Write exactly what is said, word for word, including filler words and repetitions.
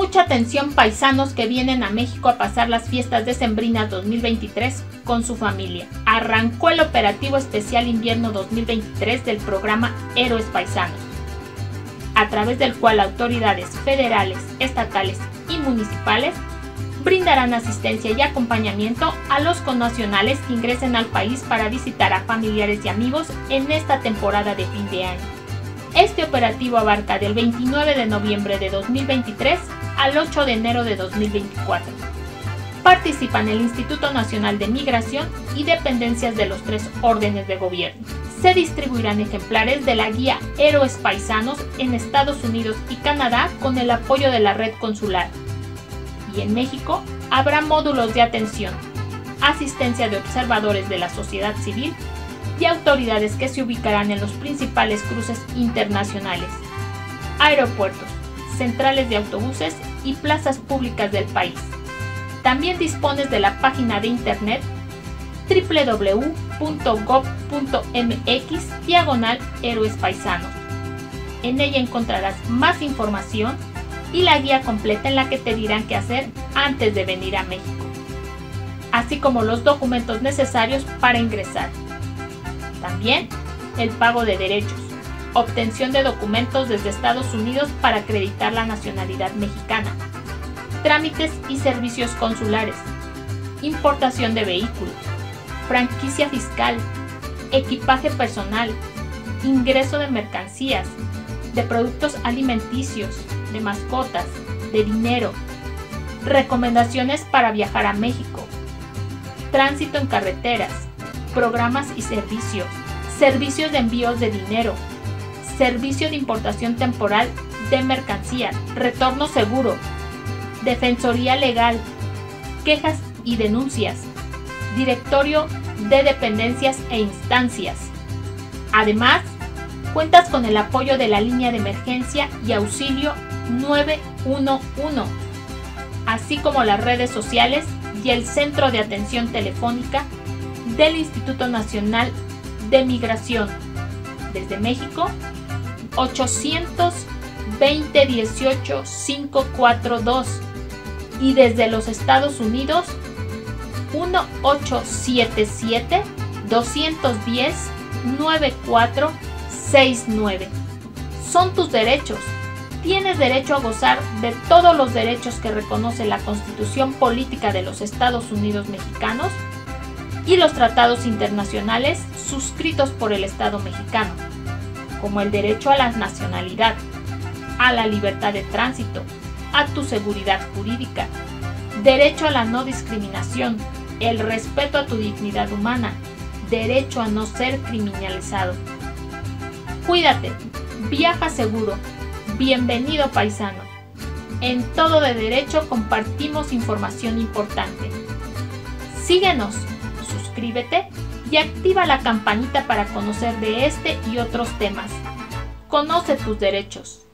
Mucha atención, paisanos que vienen a México a pasar las fiestas decembrinas dos mil veintitrés con su familia. Arrancó el operativo especial invierno dos mil veintitrés del programa Héroes Paisanos, a través del cual autoridades federales, estatales y municipales brindarán asistencia y acompañamiento a los connacionales que ingresen al país para visitar a familiares y amigos en esta temporada de fin de año. Este operativo abarca del veintinueve de noviembre de dos mil veintitrés al ocho de enero de dos mil veinticuatro. Participan el Instituto Nacional de Migración y dependencias de los tres órdenes de gobierno. Se distribuirán ejemplares de la guía Héroes Paisanos en Estados Unidos y Canadá con el apoyo de la red consular. Y en México habrá módulos de atención, asistencia de observadores de la sociedad civil y autoridades que se ubicarán en los principales cruces internacionales, aeropuertos, centrales de autobuses y plazas públicas del país. También dispones de la página de internet doble u doble u doble u punto gob punto m x diagonal héroes paisanos. En ella encontrarás más información y la guía completa en la que te dirán qué hacer antes de venir a México, así como los documentos necesarios para ingresar. También el pago de derechos, obtención de documentos desde Estados Unidos para acreditar la nacionalidad mexicana, trámites y servicios consulares, importación de vehículos, franquicia fiscal, equipaje personal, ingreso de mercancías, de productos alimenticios, de mascotas, de dinero, recomendaciones para viajar a México, tránsito en carreteras, programas y servicios, servicios de envíos de dinero, servicio de importación temporal de mercancía, retorno seguro, defensoría legal, quejas y denuncias, directorio de dependencias e instancias. Además, cuentas con el apoyo de la línea de emergencia y auxilio nueve uno uno, así como las redes sociales y el centro de atención telefónica del Instituto Nacional de Migración. Desde México, ochocientos veinte dieciocho quinientos cuarenta y dos, y desde los Estados Unidos, uno ocho siete siete dos uno cero nueve cuatro seis nueve. Son tus derechos. Tienes derecho a gozar de todos los derechos que reconoce la Constitución Política de los Estados Unidos Mexicanos y los tratados internacionales suscritos por el Estado mexicano, como el derecho a la nacionalidad, a la libertad de tránsito, a tu seguridad jurídica, derecho a la no discriminación, el respeto a tu dignidad humana, derecho a no ser criminalizado. Cuídate, viaja seguro. Bienvenido, paisano. En Todo de Derecho compartimos información importante. Síguenos, suscríbete y activa la campanita para conocer de este y otros temas. Conoce tus derechos.